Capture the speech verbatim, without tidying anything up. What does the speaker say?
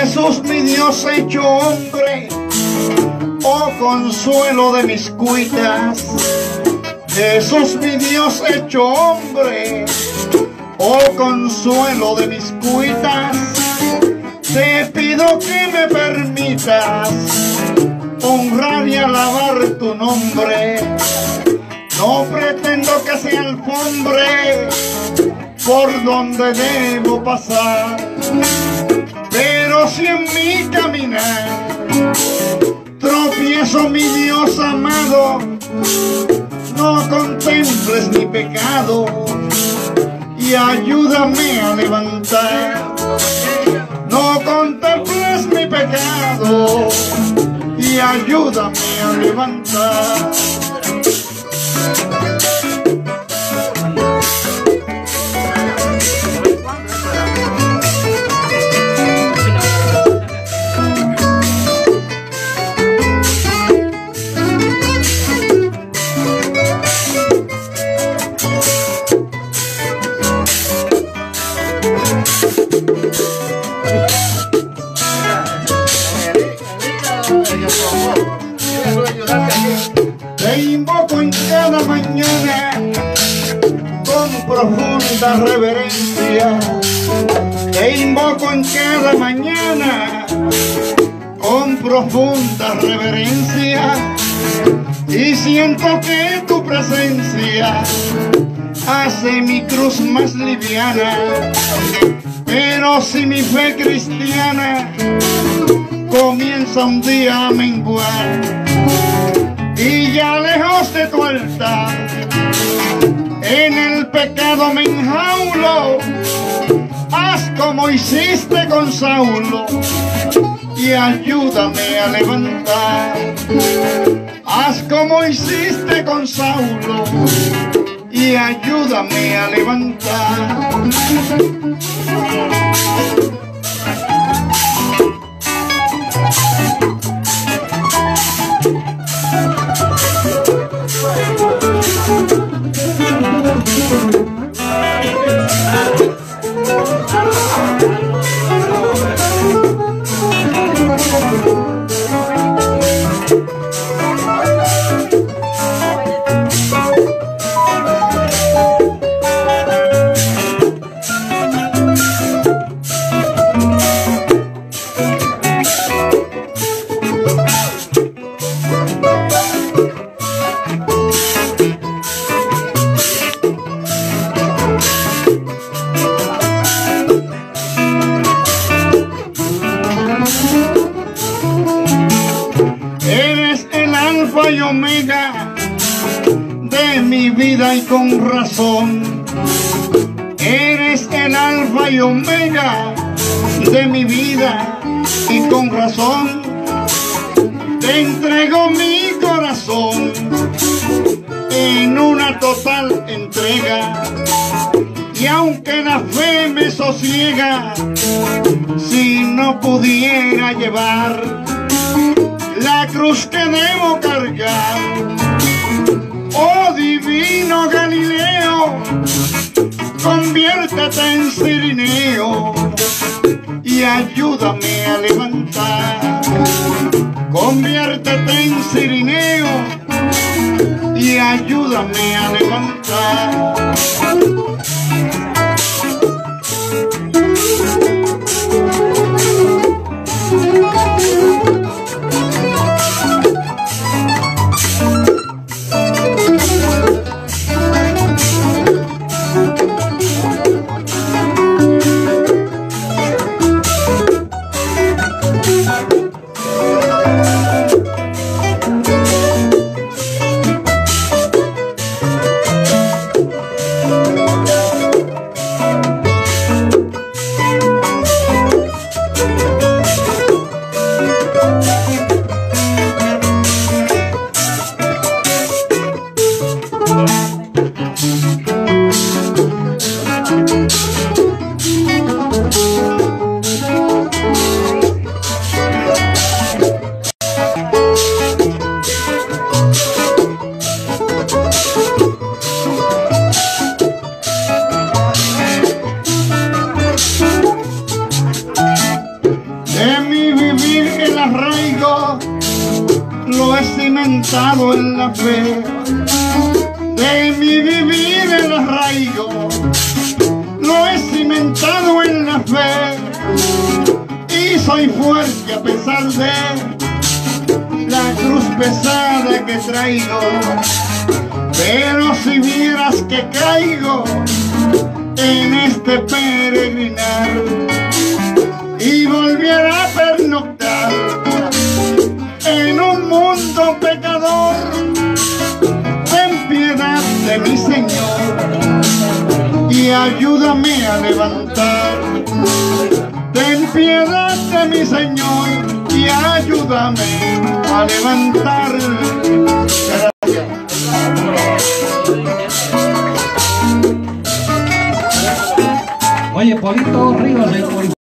Jesús, mi Dios hecho hombre, oh consuelo de mis cuitas. Jesús, mi Dios hecho hombre, oh consuelo de mis cuitas. Te pido que me permitas honrar y alabar tu nombre. No pretendo que sea alfombre por donde debo pasar, pero si en mi caminar tropiezo, mi Dios amado, no contemples mi pecado y ayúdame a levantar. No contemples mi pecado y ayúdame a levantar. Te invoco en cada mañana con profunda reverencia. Te invoco en cada mañana con profunda reverencia. Y siento que tu presencia hace mi cruz más liviana. Pero si mi fe cristiana comienza un día a menguar, y ya lejos de tu altar en el pecado me enjaulo, haz como hiciste con Saulo y ayúdame a levantar. Haz como hiciste con Saulo y ayúdame a levantar. Y omega de mi vida y con razón. Eres el alfa y omega de mi vida y con razón. Te entrego mi corazón en una total entrega. Y aunque la fe me sosiega, si no pudiera llevar la cruz que debo cargar, oh divino Galileo, conviértete en cirineo y ayúdame a levantar. Conviértete en cirineo y ayúdame a levantar. cimentado en la fe, de mi vivir el arraigo, lo he cimentado en la fe, y soy fuerte a pesar de la cruz pesada que traigo. Pero si vieras que caigo en este peregrinar y volviera a pernoctar en un mundo pecador, ten piedad de mi Señor y ayúdame a levantar. Ten piedad de mi Señor y ayúdame a levantar. Gracias. Oye, Polito Rivas, el